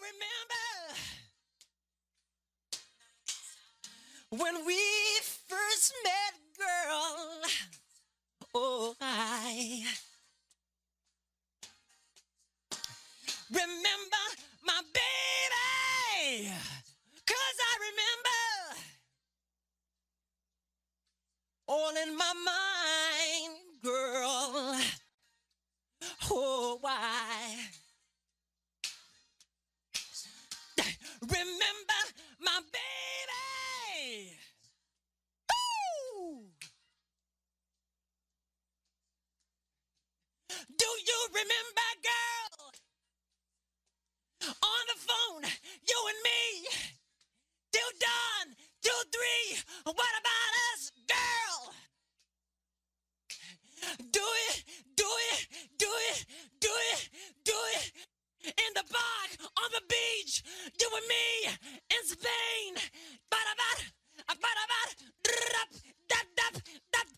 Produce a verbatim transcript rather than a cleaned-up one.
remember when we first met, girl. Oh, I remember my baby. Cause I remember all in my mind, girl. Oh, why? Remember my baby. Ooh. Do you remember, girl? On the phone, you and me, till dawn, till three. What about us, girl? Do it, do it, do it, do it, do it. In the park, on the beach, you and me, in Spain. Ba-da-ba, ba-da-ba, da-da-da, da-da-da,